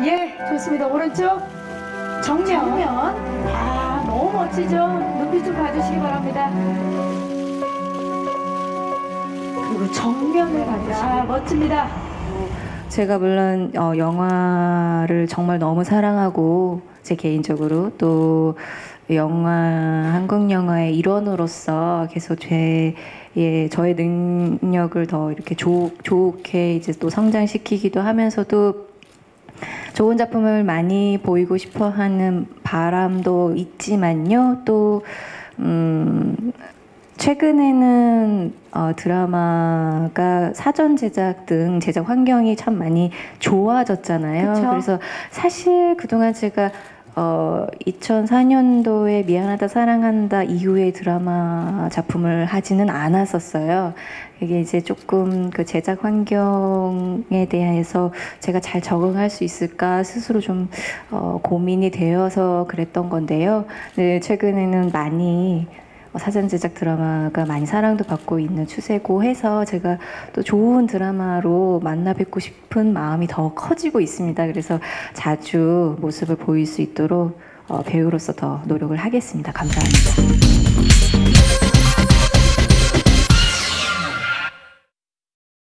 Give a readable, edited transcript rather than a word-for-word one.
예, 좋습니다. 오른쪽 정면. 아, 너무 멋지죠? 눈빛 좀 봐주시기 바랍니다. 그리고 정면을 봐주시기 바랍니다. 멋집니다. 제가 물론 영화를 정말 너무 사랑하고 제 개인적으로 또 한국 영화의 일원으로서 계속 저의 능력을 더 이렇게 좋게 이제 또 성장시키기도 하면서도 좋은 작품을 많이 보이고 싶어하는 바람도 있지만요. 또 최근에는 드라마가 사전 제작 등 제작 환경이 참 많이 좋아졌잖아요. 그쵸? 그래서 사실 그동안 제가 2004년도에 미안하다 사랑한다 이후에 드라마 작품을 하지는 않았었어요. 이게 이제 조금 그 제작 환경에 대해서 제가 잘 적응할 수 있을까 스스로 좀 고민이 되어서 그랬던 건데요. 네, 최근에는 많이 사전 제작 드라마가 많이 사랑도 받고 있는 추세고 해서 제가 또 좋은 드라마로 만나 뵙고 싶은 마음이 더 커지고 있습니다. 그래서 자주 모습을 보일 수 있도록 배우로서 더 노력을 하겠습니다. 감사합니다.